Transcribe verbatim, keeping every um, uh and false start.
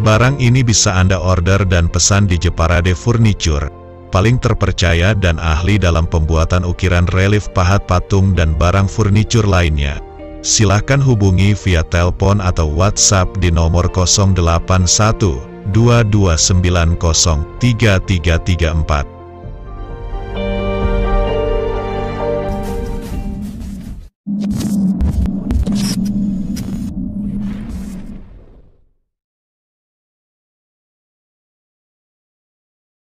Barang ini bisa Anda order dan pesan di Jeparade Furniture, paling terpercaya dan ahli dalam pembuatan ukiran relief pahat patung dan barang furniture lainnya. Silahkan hubungi via telepon atau WhatsApp di nomor nol delapan satu dua dua sembilan nol tiga tiga tiga empat.